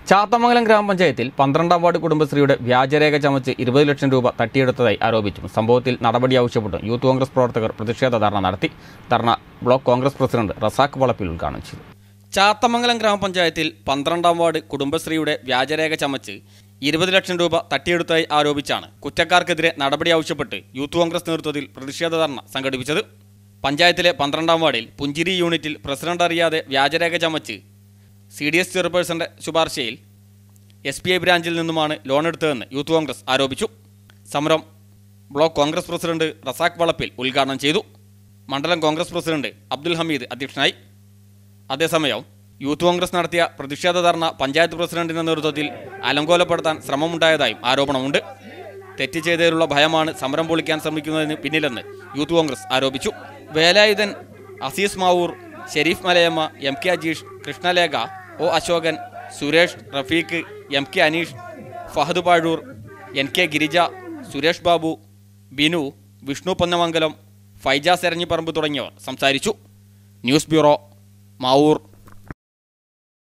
ചാത്തമംഗലം ഗ്രാമപഞ്ചായത്തിൽ 12ാം വാർഡ് കുടുംബശ്രീയുടെ വ്യാജരേഖ ചമച്ച് 20 ലക്ഷം രൂപ തട്ടിയെടുത്തതായി ആരോപിച്ചു. സംഭവത്തിൽ നടപടി ആവശ്യപ്പെട്ട് യൂത്ത് കോൺഗ്രസ് പ്രവർത്തകർ പ്രതിഷേധ ധർണ നടത്തി. ധർണ ബ്ലോക്ക് കോൺഗ്രസ് പ്രസിഡന്റ് റസാഖ് വളപ്പിൽ ഉദ്ഘാടനം ചെയ്തു. ചാത്തമംഗലം ഗ്രാമപഞ്ചായത്തിൽ 12ാം വാർഡ് കുടുംബശ്രീയുടെ വ്യാജരേഖ ചമച്ച് 20 ലക്ഷം രൂപ തട്ടിയെടുത്തതായി ആരോപിച്ചാണ് കുറ്റക്കാർക്കെതിരെ നടപടി ആവശ്യപ്പെട്ട് യൂത്ത് കോൺഗ്രസ് നേതൃത്വത്തിൽ പ്രതിഷേധ ധർണ സംഘടിപ്പിച്ചത്. പഞ്ചായത്തിലെ 12ാം വാർഡിൽ പുഞ്ചിരി യൂണിറ്റിൽ പ്രസിഡന്റ് അറിയാതെ വ്യാജരേഖ ചമച്ച് CDS ചെയർപേഴ്സന്റെ ശുപാർശയിൽ SBI ബ്രാഞ്ചിൽ നിന്നുമാണ് ലോൺ എടുത്തതെന്ന് യൂത്ത് കോൺഗ്രസ് ആരോപിച്ചു. സമരം ബ്ലോക്ക് കോൺഗ്രസ് പ്രസിഡന്റ് റസാഖ് വളപ്പിൽ ഉദ്ഘാടനം ചെയ്തു. മണ്ഡലം കോൺഗ്രസ് പ്രസിഡന്റ് അബ്ദുൽ ഹമീദ് അധ്യക്ഷനായി. അതേസമയം യൂത്ത് കോൺഗ്രസ് നടത്തിയ പ്രതിഷേധ ധർണ പഞ്ചായത്ത് പ്രസിഡന്റിന്റെ നേതൃത്വത്തിൽ അലങ്കോലപ്പെടുത്താൻ ശ്രമമുണ്ടായതായും ആരോപണമുണ്ട്. തെറ്റ് ചെയ്തതിലുള്ള ഭയമാണ് സമരം പൊളിക്കാൻ ശ്രമിക്കുന്നതിന് പിന്നിലെന്ന് യൂത്ത് കോൺഗ്രസ് ആരോപിച്ചു. Velayudhan, Azeez Mavoor, Sharif Malayamma, MK Ajeesh, കൃഷ്ണലേഖ, O Ashokan, Suresh, Rafeeq, MK Aneesh, Fahad Pazhoor, NK Girija, Suresh Babu, Binu, Vishnu പൊന്നമംഗലം, ഫൈജ Seranjipparamb തുടങ്ങിയവർ സംസാരിച്ചു. News bureau, Mavoor.